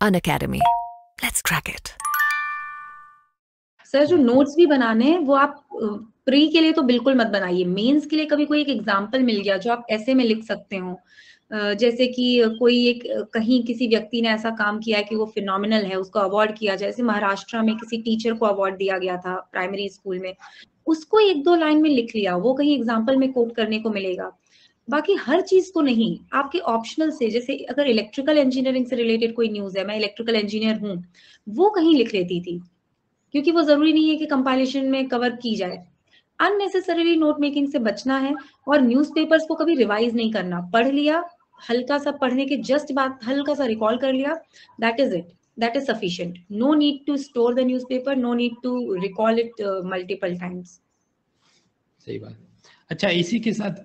Unacademy. Let's crack it. Sir जो notes भी बनाने हैं वो आप प्री के लिए तो बिल्कुल मत बनाइए। मेंस के लिए कभी कोई एक एग्जांपल मिल गया जो आप ऐसे में लिख सकते हो, जैसे कि कोई एक कहीं किसी व्यक्ति ने ऐसा काम किया है कि वो फिनोमिनल है, उसको अवार्ड किया जाए। जैसे महाराष्ट्र में किसी टीचर को अवार्ड दिया गया था प्राइमरी स्कूल में, उसको एक दो लाइन में लिख लिया, वो कहीं एग्जाम्पल में कोट करने को मिलेगा। बाकी हर चीज को नहीं, आपके ऑप्शनल से, जैसे अगर इलेक्ट्रिकल इंजीनियरिंग से रिलेटेड कोई न्यूज है, मैं इलेक्ट्रिकल इंजीनियर हूँ, वो कहीं लिख लेती थी, क्योंकि वो जरूरी नहीं है कि कंपाइलेशन में कवर की जाए। अननेसेसरीली नोट मेकिंग से बचना है, और न्यूज़पेपर्स को कभी रिवाइज नहीं करना। पढ़ लिया, हल्का सा पढ़ने के जस्ट बाद हल्का सा रिकॉल कर लिया, that is it, that is sufficient. No need to store the newspaper, no need to recall it multiple times. सही बात। अच्छा, इसी के साथ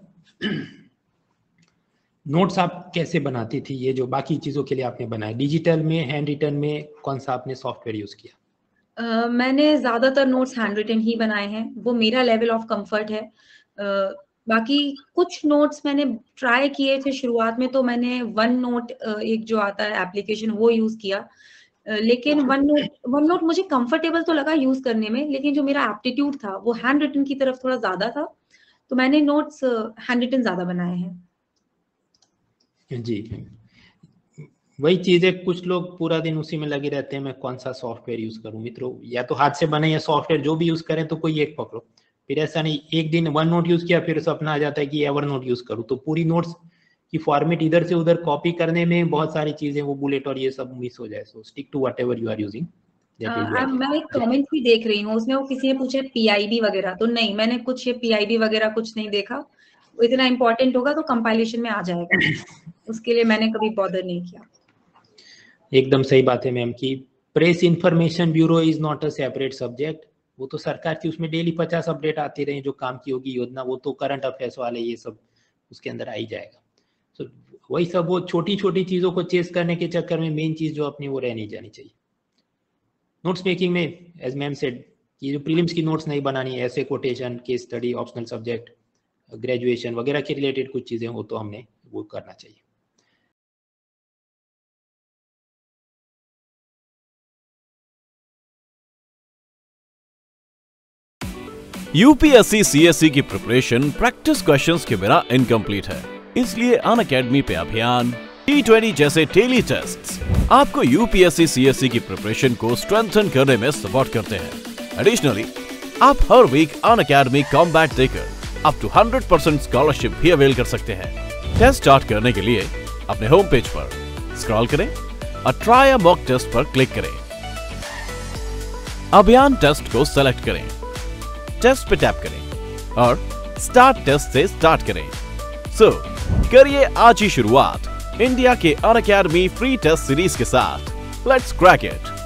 नोट्स आप कैसे बनाती थी? ये जो बाकी चीजों के लिए आपने बनाया, डिजिटल में, हैंड रिटन में, कौन सा आपने सॉफ्टवेयर यूज किया? मैंने ज्यादातर नोट्स हैंड रिटन ही बनाए हैं, वो मेरा लेवल ऑफ कंफर्ट है। बाकी कुछ नोट्स मैंने ट्राई किए थे शुरुआत में, तो मैंने वन नोट एक जो आता है एप्लीकेशन, वो यूज किया। लेकिन वन नोट मुझे कंफर्टेबल तो लगा यूज करने में, लेकिन जो मेरा एप्टीट्यूड था वो हैंड रिटन की तरफ थोड़ा ज्यादा था, तो मैंने नोट्स हैंड रिटन ज्यादा बनाए हैं। जी, वही चीज है, कुछ लोग पूरा दिन उसी में लगे रहते हैं, मैं कौन सा सॉफ्टवेयर यूज करूं। मित्रों, या तो हाथ से बने या सॉफ्टवेयर जो भी यूज करें तो कोई एक पकड़ो। फिर ऐसा नहीं एक दिन वन नोट यूज किया फिर सपना आ जाता है कि एवर नोट यूज करूं, तो पूरी नोट्स की फॉर्मेट इधर से उधर कॉपी करने में बहुत सारी चीजें, वो बुलेट और ये सब मिस हो जाए। So stick to whatever you are using. मैं एक कमेंट भी देख रही हूँ, उसमें वो किसी ने पूछे पीआईबी वगैरह, तो नहीं, मैंने कुछ ये पीआईबी वगैरह कुछ नहीं देखा। इतना इंपॉर्टेंट होगा तो कंपाइलेशन में आ जाएगा, उसके लिए मैंने कभी बॉदर नहीं किया। एकदम सही बात है मैम की press information bureau is not a separate subject. वो तो सरकार की, उसमें डेली 50 अपडेट आती रहे जो काम की होगी योजना, वो तो करंट अफेयर्स वाले ये सब उसके अंदर आ ही जाएगा। तो वही सब, वो छोटी छोटी चीजों को चेस करने के चक्कर में मेन चीज जो अपनी वो रह नहीं जानी चाहिए। नोट्स मेकिंग में एज मैम सेड, ये जो प्रीलिम्स की नोट्स नहीं बनानी है, ऐसे quotation, case study, optional subject, graduation वगैरह के रिलेटेड कुछ चीजें हो तो हमने वो करना चाहिए। यूपीएससी सीएससी की प्रिपरेशन प्रैक्टिस क्वेश्चंस के बिना इनकम्प्लीट है, इसलिए अनअकैडमी पे अभियान T20 जैसे डेली टेस्ट्स आपको यूपीएससी सीएससी की प्रिपरेशन को स्ट्रेंथन करने में सपोर्ट करते हैं। एडिशनली, आप हर वीक अनअकैडमी कॉम्बैट देकर अप टू 100% स्कॉलरशिप भी अवेल कर सकते हैं। टेस्ट स्टार्ट करने के लिए अपने होम पेज पर स्क्रॉल करें और ट्राई अ मॉक टेस्ट पर क्लिक करें। अभियान टेस्ट को सेलेक्ट करें, टेस्ट पे टैप करें और स्टार्ट टेस्ट से स्टार्ट करें। सो करिए आज ही शुरुआत इंडिया के अनअकैडमी फ्री टेस्ट सीरीज के साथ। Let's crack it.